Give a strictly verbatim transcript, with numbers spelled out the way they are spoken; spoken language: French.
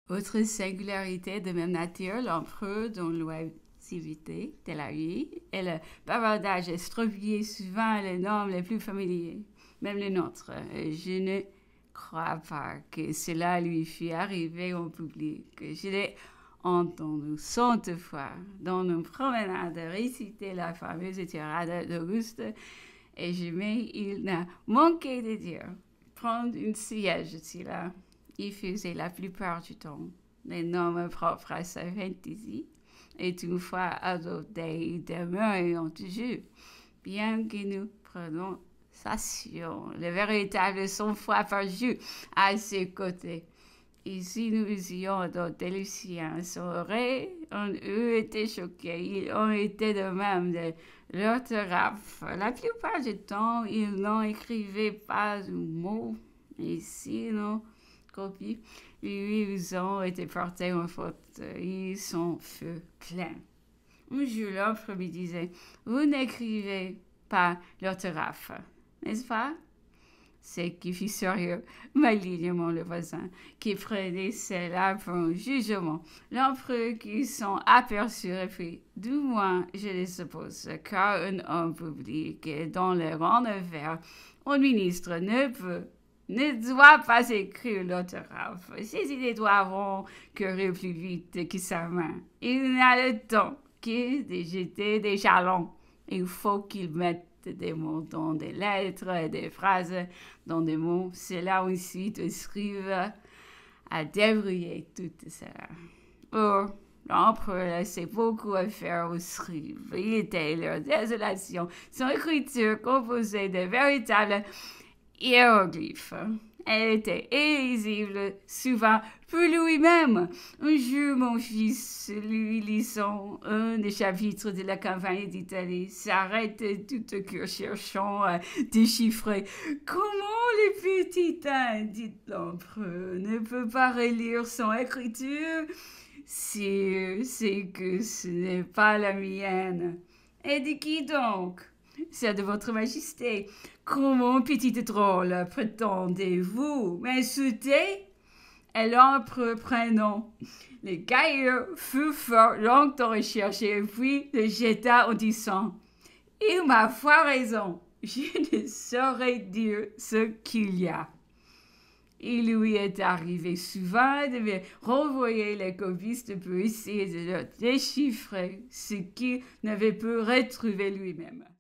Autre singularité de même nature, l'empereur dont l'oisiveté de la vie et le bavardage estropiait souvent les normes les plus familiers, même les nôtres. Je ne crois pas que cela lui fût arrivé en public. Je l'ai entendu cent fois dans nos promenades réciter la fameuse tirade d'Auguste, et jamais il n'a manqué de dire « Prendre une siège, ici là ». Il faisait la plupart du temps les normes propres à sa fantaisie, et une fois adopté, il demeurait toujours, bien que nous prenions le véritable sang-froid perdu à ses côtés. Et si nous usions adopté le sien, ça aurait, on eût été choqués. Ils ont été de même de l'orthographe. La plupart du temps, ils n'en écrivaient pas un mot. Et si nos copies lui ont été portées en faute, ils sont feu plein. Un jour, l'empereur me disait, vous n'écrivez pas l'orthographe, n'est-ce pas? C'est qui fit sérieux, malignement le voisin, qui prenait cela pour un jugement. L'empereur qui s'en aperçut reprit, du moins, je le suppose, car un homme public est dans le rang de fer, un ministre ne peut, ne doit pas écrire l'orthographe. Ses idées doivent courir plus vite que sa main. Il n'a le temps que de jeter des jalons. Il faut qu'il mette des mots dans des lettres et des phrases dans des mots. Cela ensuite écrive à débrouiller tout cela. Or, l'empereur laissait beaucoup à faire aux scribes. Il était leur désolation. Son écriture composée de véritables hiéroglyphes. Elle était illisible, souvent pour lui-même. Un jour, mon fils, lui lisant un des chapitres de la campagne d'Italie, s'arrête tout à coup cherchant à déchiffrer. Comment le petit homme, dit l'empereur, ne peut pas relire son écriture? Si c'est que ce n'est pas la mienne. Et de qui donc? C'est de votre majesté. Comment, petite drôle, prétendez-vous m'insulter? Et l'empereur prenant le gaillard fut fort longtemps recherché, puis le jeta en disant, il m'a foi raison, je ne saurais dire ce qu'il y a. Il lui est arrivé souvent de me renvoyer les copistes pour essayer de leur déchiffrer ce qu'il n'avait pu retrouver lui-même.